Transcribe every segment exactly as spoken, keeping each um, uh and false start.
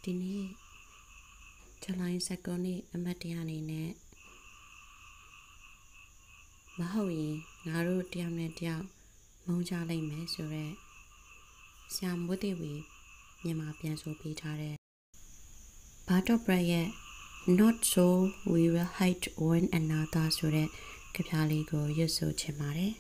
ဒီနေ့ဇူလိုင် ၁၉ နေ့အမှတ်တရအနေနဲ့မဟုတ်ရင်ငါတို့တယောက်နဲ့တယောက်မုန်းကြလိမ့်မယ်ဆိုတော့ဆရာမိုးတိဝီမြန်မာပြန်ဆိုပေးထားတဲ့ဘာတော့ဘရက်ရဲ့ not so we will hate one another ဆိုတဲ့ကြပြလေးကိုရွတ်ဆိုချင်ပါတယ်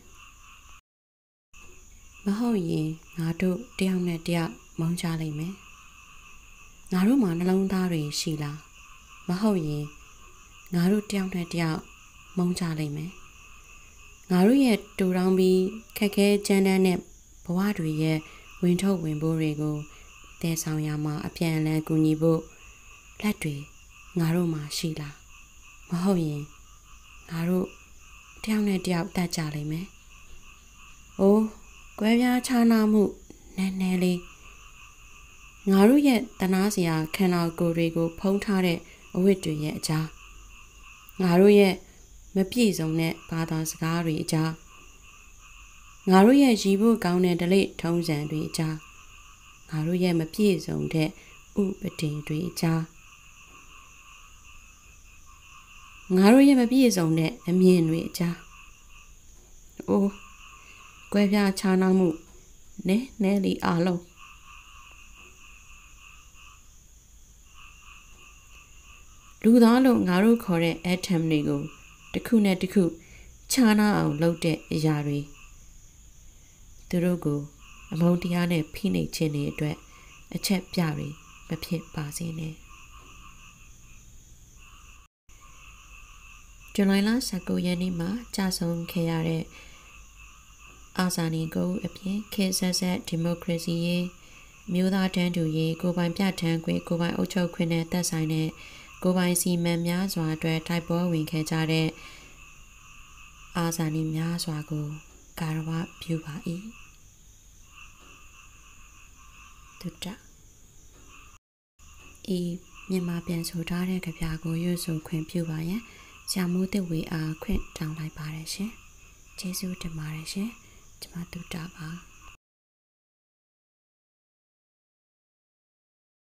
မဟုတ်ရင်ငါတို့တယောက်နဲ့တယောက်မုန်းကြလိမ့်မယ်ငါတို့မှာနှလုံးသားတွေရှိလားမဟုတ်ရင်ငါတို့တယောက်နဲ့တယောက်မုန်းကြလိမ့်မယ်ငါတို့ရဲ့တူတောင်းပြီးခက်ခဲကြမ်းတမ်းတဲ့ဘဝတွေရဲ့ဝင်ထုတ်ဝင်ပိုးတွေကိုတည်ဆောင်ရမှာအပြန်အလှန်ကူညီဖို့လက်တွေငါတို့မှာရှိလားမဟုတ်ရင်ငါတို့တယောက်နဲ့တယောက်တတ်ကြလိမ့်မယ်။အိုးကွဲပြားခြားနားမှုနည်းနည်းလေးငါတို့ရဲ့တနာစရာခန္ဓာကိုယ်တွေကိုဖုံးထားတဲ့အဝတ်တွေရဲ့အကြားငါတို့ရဲ့မပြည့်စုံတဲ့ဘာသာစကားတွေအကြားငါတို့ရဲ့ရည်ဖို့ကောင်းတဲ့ဓလေ့ထုံးစံတွေအကြားငါတို့ရဲ့မပြည့်စုံတဲ့ဥပဒေတွေအကြားငါတို့ရဲ့မပြည့်စုံတဲ့အမြင်တွေအကြားအိုးကွဲပြားခြားနားမှုနည်းနည်းလေးအားလုံးလူသားလို့ငါတို့ခေါ်တဲ့ atom တွေကိုတစ်ခုနဲ့တစ်ခုခြားနားအောင်လုပ်တဲ့အရာတွေသူတို့ကိုအမုန်းတရားနဲ့ဖိနှိပ်ခြင်းတွေအတွက်အချက်ပြတွေမဖြစ်ပါစေနဲ့ဇူလိုင်လ ၁၉ ရက်နေ့မှာကြာဆုံးခဲ့ရတဲ့အာဇာနည်ကိုအပြင်ခေတ်ဆက်ဆက်ဒီမိုကရေစီရေးမျိုးသားတန်းတူရေးကိုယ်ပိုင်ပြဋ္ဌာန်းခွင့်ကိုယ်ပိုင်အုပ်ချုပ်ခွင့်နဲ့သက်ဆိုင်တဲ့ကိုယ်ပိုင်စီမံများစွာအတွက်တိုက်ပွဲဝင်ခဲ့ကြတဲ့အာဇာနည်များစွာကိုကာရဝပြုပါ၏တုတ္တဤမြန်မာပြန်ဆိုထားတဲ့ကြပြကိုရွတ်ဆိုခွင့်ပြုပါရန်ဆရာမိုးတိဝီအားခွင့်တောင်းလိုက်ပါတယ်ရှင်ကျေးဇူးတင်ပါတယ်ရှင်ကျွန်မတုတ္တပါ